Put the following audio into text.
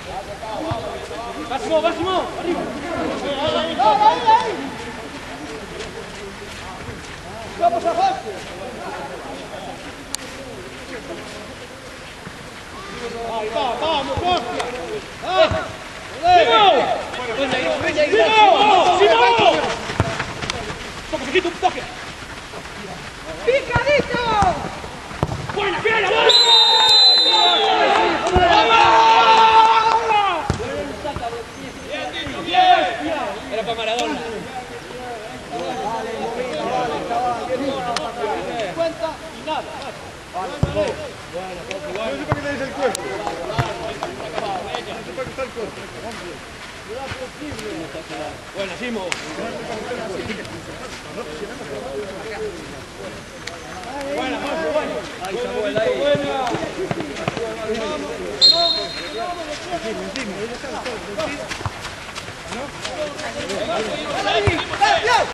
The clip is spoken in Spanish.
Máximo, Máximo, arriba. Vamos a Jorge. Ahí va, vamos, Jorge. ¡Simón! ¡Toque, un toque! ¡Picadito! ¡Buena, buena, buena! Era para Maradona. Cuenta y nada. Bueno, no sé para qué tenéis el cuerpo. No sé para qué está el cuerpo. Bueno, Simo. Buena, Jorge, buena. Ahí está buena, ahí. Encima.